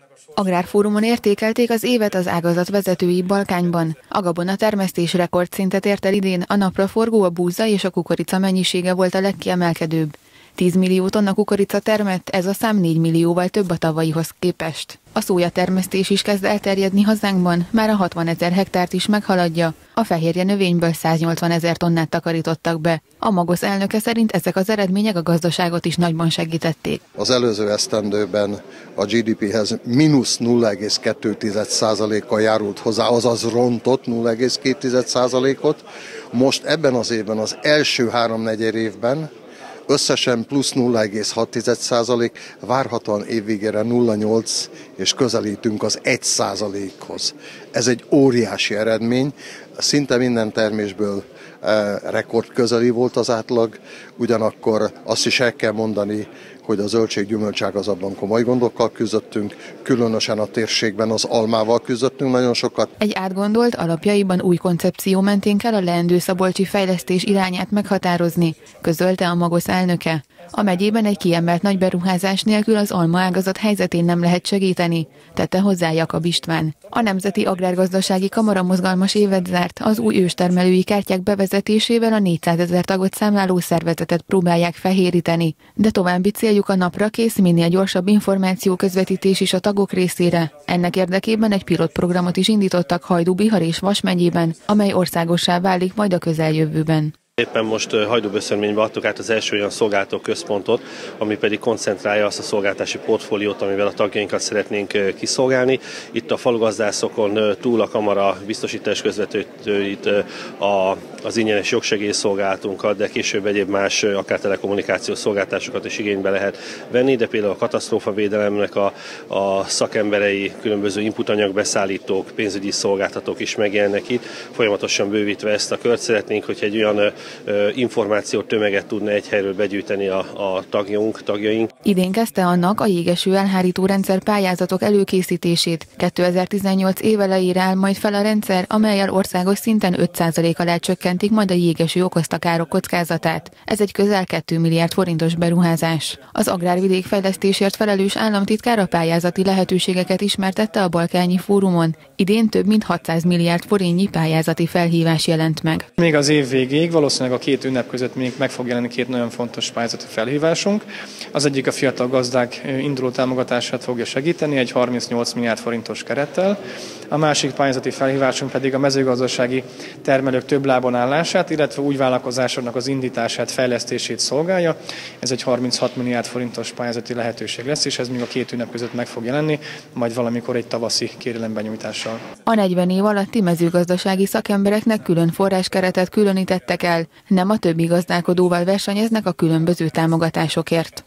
Agrárfórumon értékelték az évet az ágazat vezetői Balkányban. A gabona termesztés rekordszintet ért el idén, a napraforgó, a búza és a kukorica mennyisége volt a legkiemelkedőbb. 10 millió tonna kukorica termett, ez a szám 4 millióval több a tavalyihoz képest. A szójatermesztés is kezd elterjedni hazánkban, már a 60 000 hektárt is meghaladja. A fehérje növényből 180 000 tonnát takarítottak be. A Magosz elnöke szerint ezek az eredmények a gazdaságot is nagyban segítették. Az előző esztendőben a GDP-hez mínusz 0,2%-kal járult hozzá, azaz rontott 0,2%-ot. Most ebben az évben, az első 3/4 évben összesen plusz 0,6%, várhatóan évvégére 0,8 és közelítünk az 1%-hoz. Ez egy óriási eredmény, szinte minden termésből rekord közeli volt az átlag, ugyanakkor azt is el kell mondani, hogy a zöldség-gyümölcs ágazatban komoly gondokkal küzdöttünk, különösen a térségben az almával küzdöttünk nagyon sokat. Egy átgondolt, alapjaiban új koncepció mentén kell a leendő szabolcsi fejlesztés irányát meghatározni, közölte a Magosz elnöke. A megyében egy kiemelt nagy beruházás nélkül az alma ágazat helyzetén nem lehet segíteni, tette hozzá Jakab István. A Nemzeti Agrárgazdasági Kamara mozgalmas évet zárt, az új őstermelői kártyák bevezetésével a 400 000 tagot számláló szervezetet próbálják fehéríteni, de további céljuk a napra kész, minél gyorsabb információközvetítés is a tagok részére. Ennek érdekében egy pilotprogramot is indítottak Hajdú-Bihar és Vas megyében, amely országossá válik majd a közeljövőben. Éppen most Hajdú-Böszörménybe adtuk át az első olyan szolgáltató központot, ami pedig koncentrálja azt a szolgáltási portfóliót, amivel a tagjainkat szeretnénk kiszolgálni. Itt a falugazdászokon túl a kamara biztosítás közvetőit, az ingyenes jogsegélyszolgálatunkat, de később egyéb más, akár telekommunikációs szolgáltásokat is igénybe lehet venni, de például a katasztrófavédelemnek a szakemberei, különböző inputanyagbeszállítók, pénzügyi szolgáltatók is megjelennek itt. Folyamatosan bővítve ezt a kört szeretnénk, hogy egy olyan információt, tömeget tudna egy helyről begyűjteni a tagjaink. Idén kezdte annak a jégeső elhárító rendszer pályázatok előkészítését. 2018 év elejére áll majd fel a rendszer, amellyel országos szinten 5% alá csökkentik majd a jégeső okozta károk kockázatát. Ez egy közel 2 milliárd forintos beruházás. Az agrárvidékfejlesztésért felelős államtitkár a pályázati lehetőségeket ismertette a Balkányi Fórumon. Idén több mint 600 milliárd forintnyi pályázati felhívás jelent meg. Még az év végéig valószínűleg a két ünnep között még meg fog jelenni két nagyon fontos pályázati felhívásunk. Az egyik a fiatal gazdák induló támogatását fogja segíteni egy 38 milliárd forintos kerettel. A másik pályázati felhívásunk pedig a mezőgazdasági termelők több lábon állását, illetve új vállalkozásoknak az indítását, fejlesztését szolgálja. Ez egy 36 milliárd forintos pályázati lehetőség lesz, és ez még a két ünnep között meg fog jelenni, majd valamikor egy tavaszi kérelembenyújtással. A 40 év alatti mezőgazdasági szakembereknek külön forráskeretet különítettek el, nem a többi gazdálkodóval versenyeznek a különböző támogatásokért.